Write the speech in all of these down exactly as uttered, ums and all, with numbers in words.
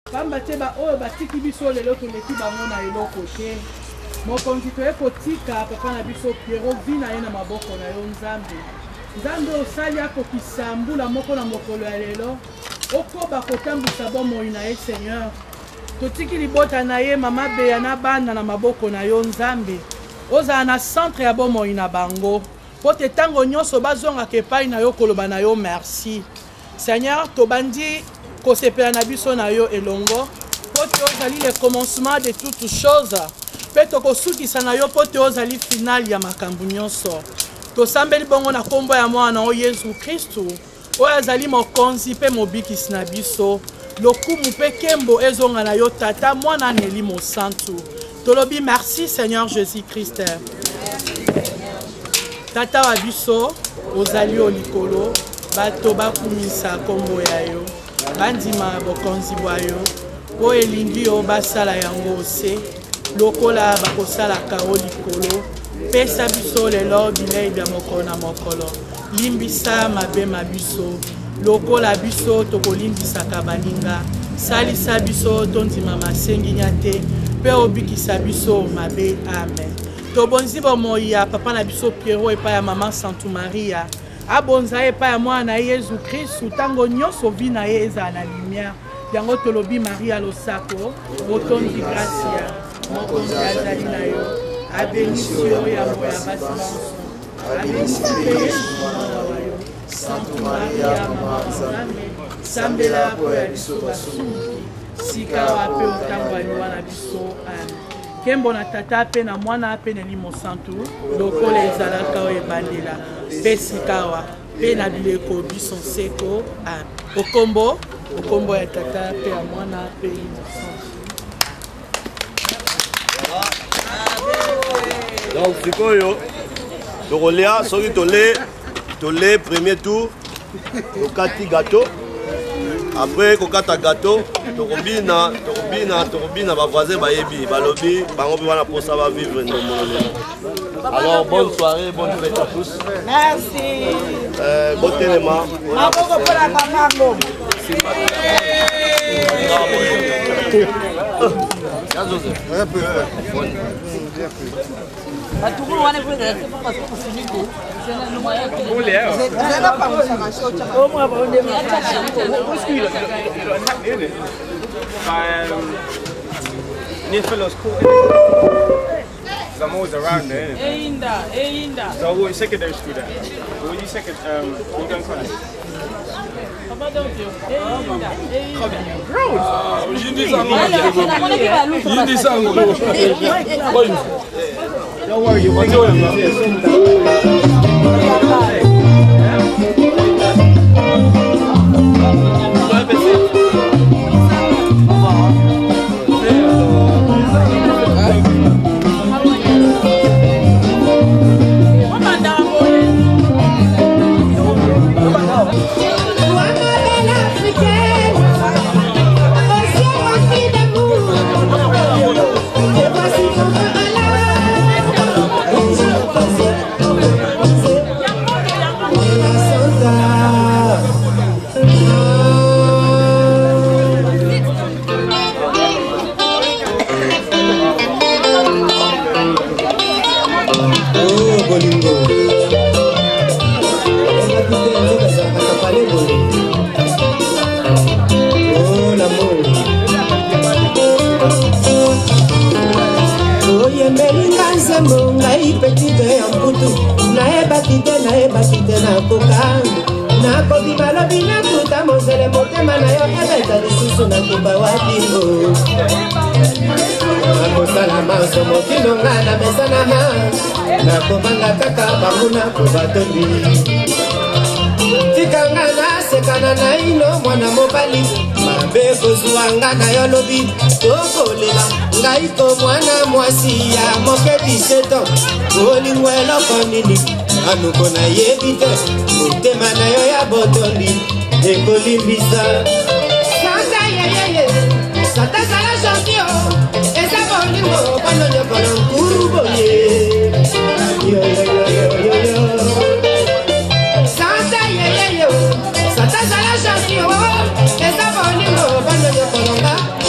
Pamba te ba oyo batiki biso lelo toleki bango na eloko te. Mokonzi toye kotika papa na biso Pierrot vi na ye na maboko na yo Nzambe. Nzambe osali akokisa mbula moko na mokolo ya lelo. Okoba kotambwisa bomoi na ye Seigneur. Totiki libota na ye mama beya na bana na maboko na yo Nzambe. Ozala na centre ya bomoi na bango. Po te tango nyonso bazonga kepai na yo koloba na yo merci. Seigneur, tobandi kosepela na biso na yo elongo. Po te ozali le commencement de toutes choses. Pe tokosukisa na yo po te ozali final ya makambo nyonso. Tosambeli bongo na kombo ya mwana o Yesu Kristu. Oyo azali mokonzi pe mobikisi na biso. Lokumu pe kembo ezonga na yo tata mwana neli mosantu. Tolobi merci Seigneur Jésus-Christ. Tata wa biso ozali o likolo bato bakumisa kombo ya yo. Bandima bokonzi bwa yo. Po elingi yo basala yango ose. Lokola bakosala kao likolo. Pesa biso lelo bilei bya mokolo na mokolo. Limbisa mabe mabiso. Lokola biso tokolimbisaka baninga. Salisa biso tondima masengi nyate. Pe obikisa biso mabe amen. Tobonzi bomoi ya papa na biso Pierrot epa ya maman Santu Maria. Abonza epa ya mwana Yesu Kristu tango nyonso vi na ye eza na lumière. Yango tolobi Maria losako botondi gracia. Mokonzi azali na yo. Abenisi yo ya moya basi monso. Abenisi pe Yesu mwana wa yo. Santu Maria mama Nzambe. Sambela po ya biso basuki. Sika wape utango aliwa na biso amen. Kembo na tata pe na mwana pe na limo santu. Lokola ezalaka o ebandela. Pe sikawa. Pe na bileko biso seko amen. Okombo. Okombo ya tata pe ya mwana pe limo santu. Donc, c'est quoi yo? Toroléa, sorry, tolé, tolé, premier tour, tokati gâteau. Après, kokata gâteau, torobina, torobina, torobina, ba voisin, ba yebi, ba lobby, ba ngobi wana pour ça va vivre nos monolènes. Alors, bonne soirée, bonne fête à tous. Merci. Euh, bon téléma. Tout le monde va vous dire parce que c'est fini. C'est le moyen que vous voulez. Vous n'avez pas pensé à ma chose. Au moins, on est I'm always around there. Einda, Einda. So what secondary school there? What you second? Um, you going college? Papa don't you? Einda, Einda. Gross. You do something. You do something. Don't worry, you want Anukona yebite, mutema na yo ya botondi, ekolimbisa. Santa yeyeye, santa sala champion, esa bolingo, pano nyokolo nkuru boye. Yo yo yo yo yo yo. Santa yeyeye, santa sala champion, esa bolingo, pano nyokolo nga.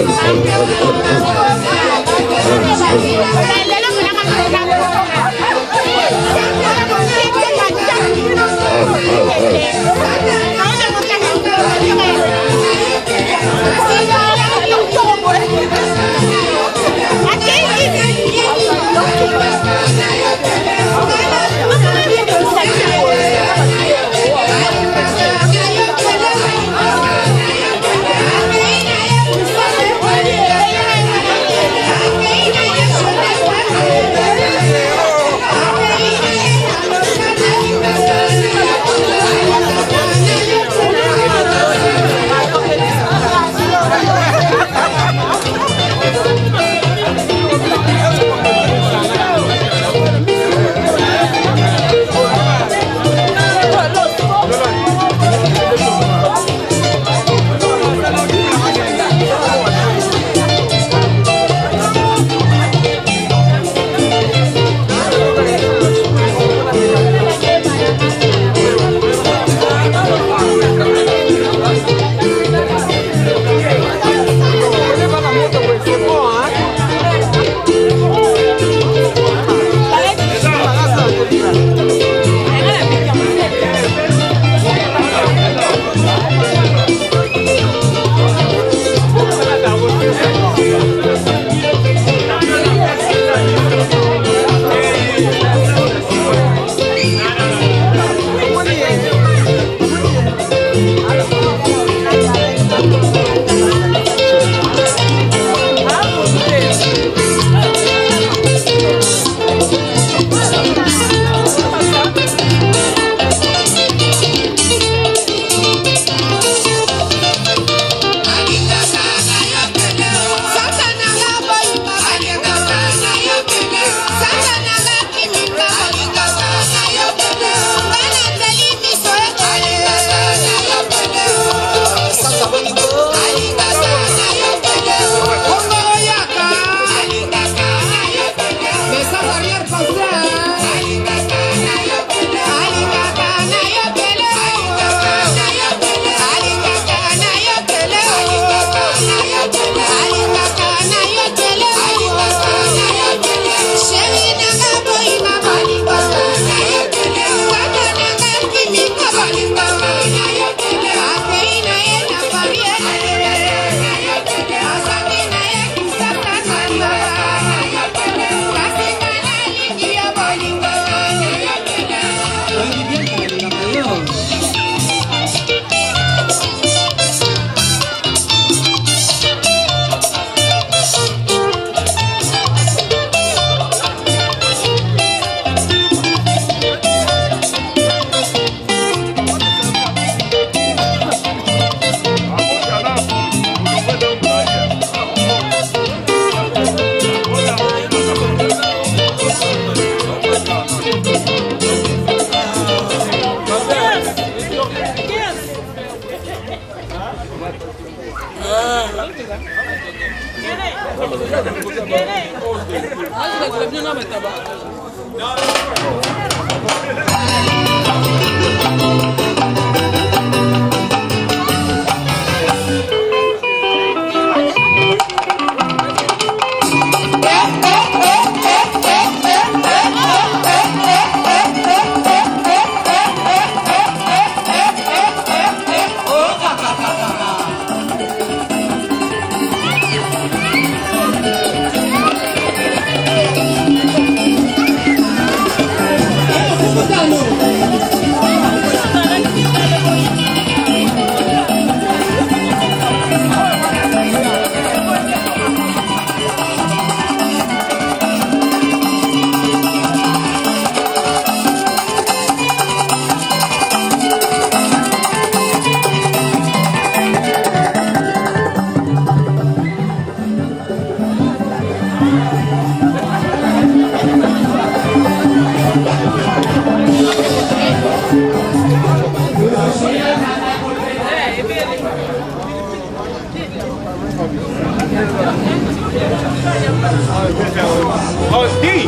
Oh, D!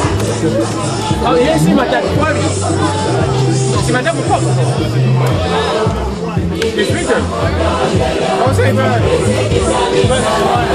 Oh, yes, see my dad. See my dad will pop. It's Richard. I was saying, man.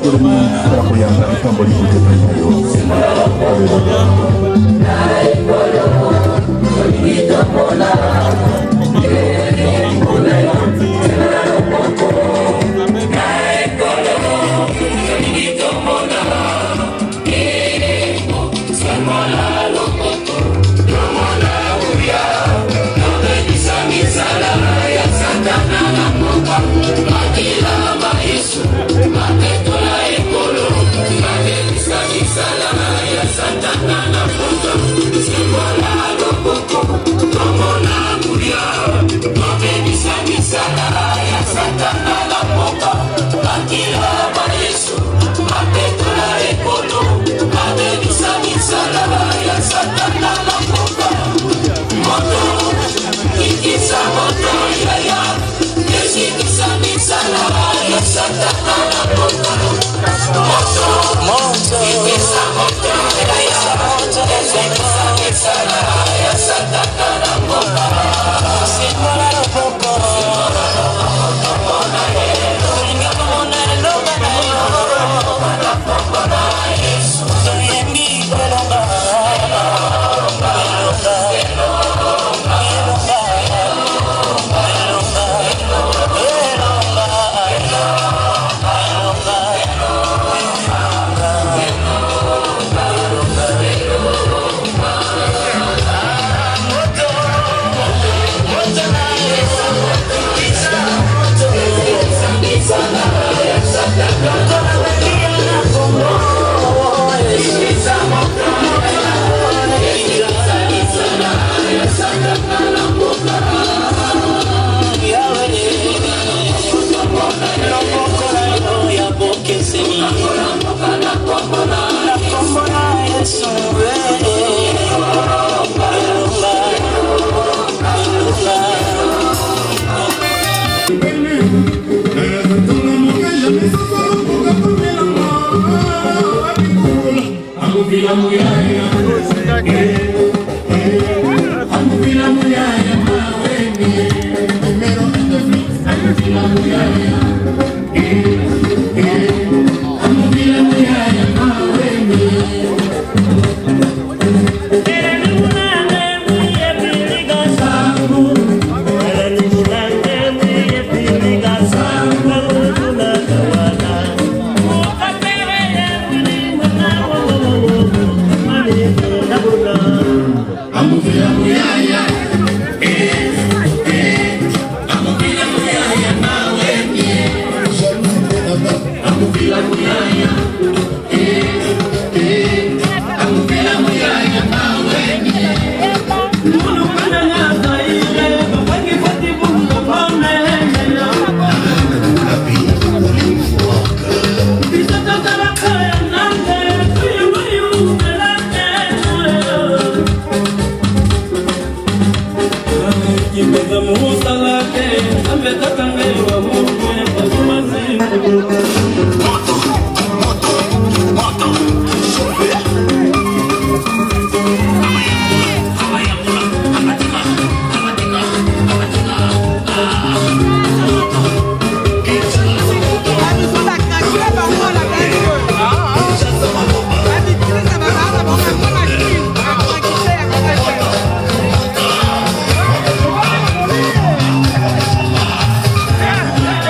Yeah.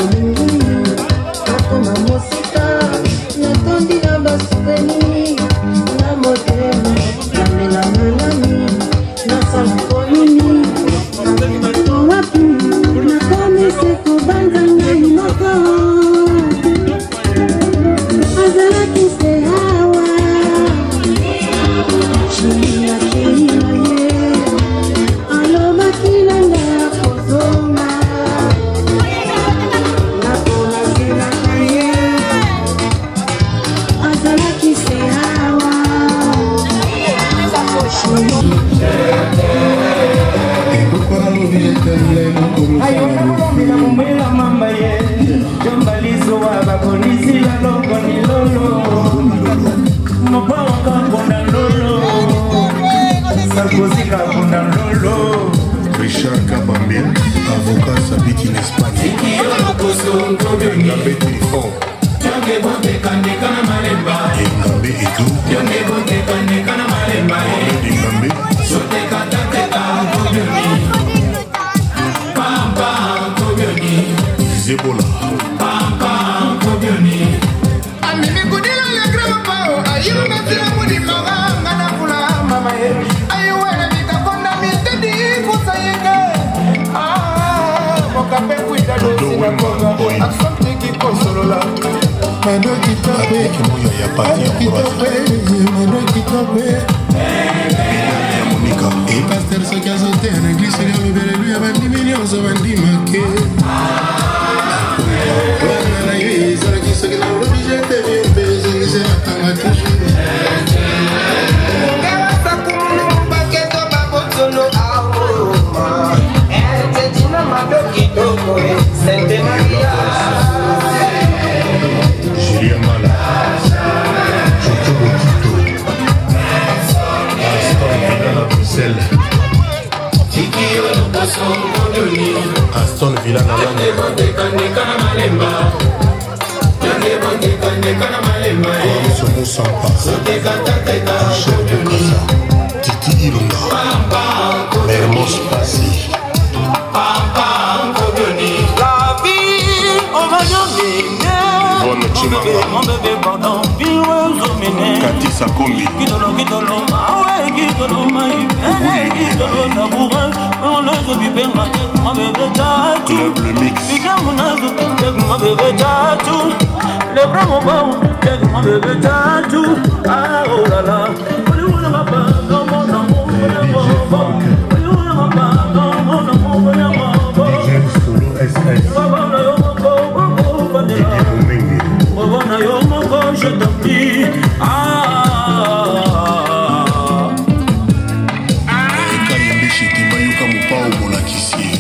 Richard Kabambé, avocat s'habite en Espagne. Ngambé téléphone. Ngambé Edo. Ngambé. Zebola. E pastor so chiaso te na iglesia che bere lui avanti milioso avanti ma che la iglesia la chiesa che non vigente mi peso che se la tanga tu Julien Mala Aston Villa na Somo Sampa Chef de Casa Titi Ilunga Mermos Passi La vie on va Bonne Chimanga Kati Sakombi Club le mix Le vraiment bon mon bébé tatou ah oh là là dans mon amour solo S S je t'en prie ah Kayembe Chiti Bayuka Mupao Molakisi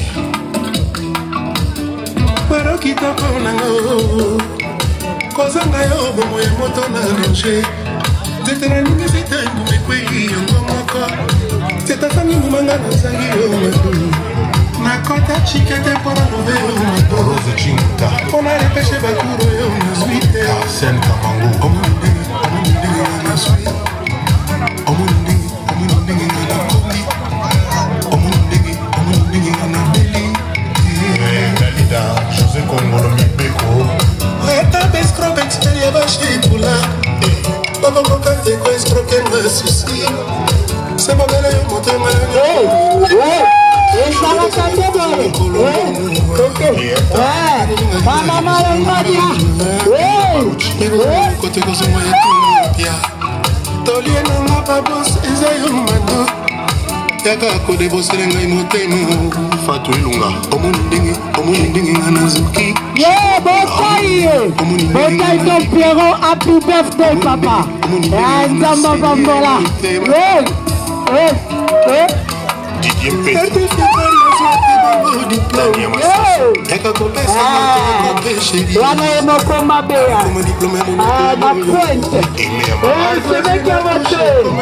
Pero kitoko nango Kozanga yo bomo ya moto na danger Zetera ningi zitangu mekwei yongo moko Zetasangi mumanga na zangi yo matu Nakota chikete pora nove yo matu Rose Chinguta Ona repeshe bakuro yo nazwite Arsène Kamango Omundenge, omundenge na naswi Omundenge, omundenge na komi Omundenge, omundenge na beli Dalida, José Kongolo Mibeko Eta beskro bexperia bashi kula Baba mokate kwa escroque na susi Se mabele yo mote mani Hey, hey Esa la kate bale Hey, okay Hey, mama mara mbadia Hey, hey Kote kozo maya tumupia Tolie na mapabos eza yo mando Yaka kode bosere ngai motema Fatu Ilunga Omundingi, omundingi anazuki Yeah, Bokai Bokai ton Pierrot, happy birthday papa Nzamba Bambola Yeah, yeah, yeah Didier Mpeti Yaka kopesa moto chéri Wana emo koma bea Ah, ma pointe Eh, c'est mec à voter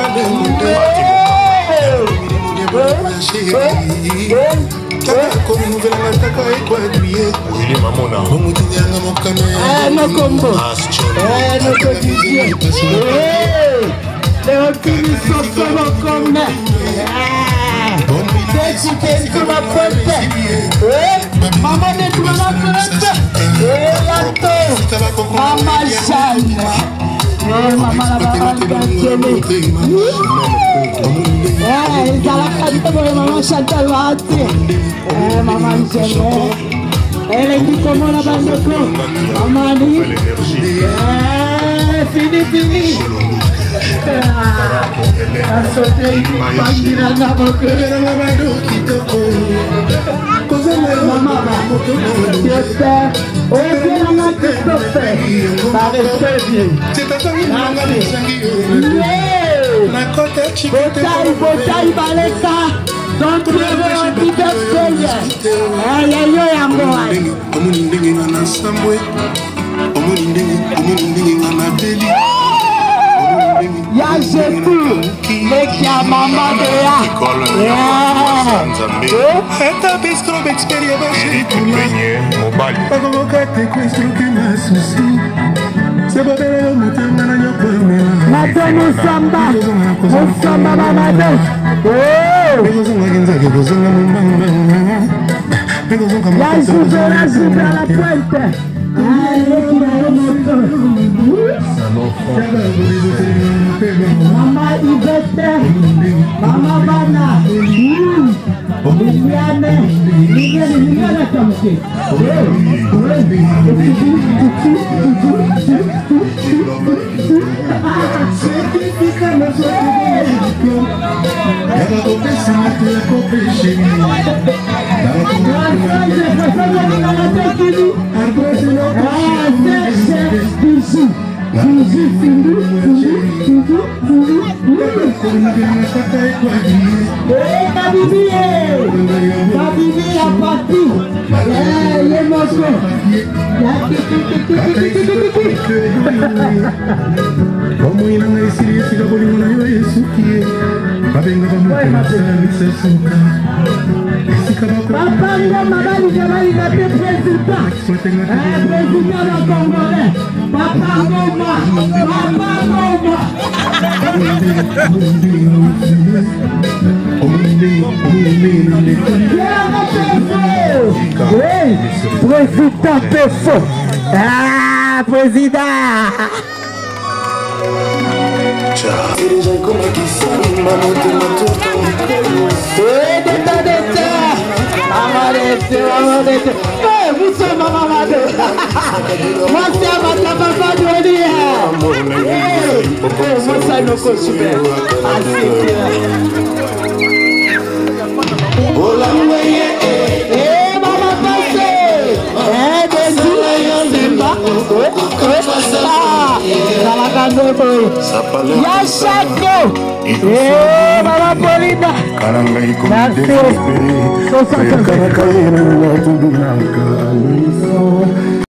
Eh, no combo Eh, no quotidien Eh, le petits sont solo comme Eh, c'est qui t'es comme un pote Eh Maman de tout la fête. Et Yato. Maman Jeanne. Eh, maman la maman Gatiene. Eh, ils ont la qualité pour maman Chantal Wati. Eh, maman Jeanne. Elle est dit comment la bande de con. Maman dit. Eh, fini, fini. Ah, sauté, il va la boque. Maman, j'espère. Oh, bien, maman, Christophe. Ça reste bien. Botaille, botaille, baleta. Donc, tu es un petit peu seul. Aïe, aïe, aïe, ya jetu meki ya mama de ya eta bistro bexperia bashitulanye mobile bagokate kwestruke masusi sebabele mutema na nyopamela matonu samba musamba mama de oh bezonga genza bezonga mbamba bezonga ya juve la juve la puente Mama Ivete, Mama Bana, Liliane, Liliane, Liliane Kamke. Papa, il a mal, il a mal, il a été président. Un président congolais. Papa, Goma, Papa, Goma. Oui, président Pefo. Ah, président. Vous sommes maman de moi c'est ma papa de moi ça nous super eh maman passé eh ya Chaco eh maman Paulina merci